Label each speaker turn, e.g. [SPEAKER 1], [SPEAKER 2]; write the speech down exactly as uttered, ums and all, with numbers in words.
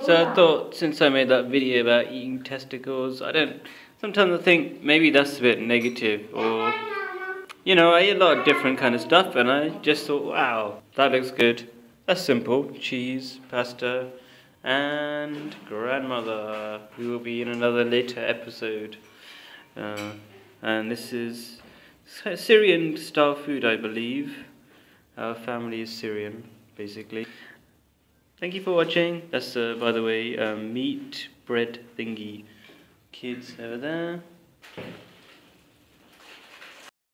[SPEAKER 1] So I thought, since I made that video about eating testicles, I don't. Sometimes I think maybe that's a bit negative, or you know, I eat a lot of different kind of stuff, and I just thought, wow, that looks good. That's simple: cheese, pasta, and grandmother, who will be in another later episode. Uh, and this is Syrian style food, I believe. Our family is Syrian, basically. Thank you for watching. That's, uh, by the way, um, meat bread thingy. Kids over there.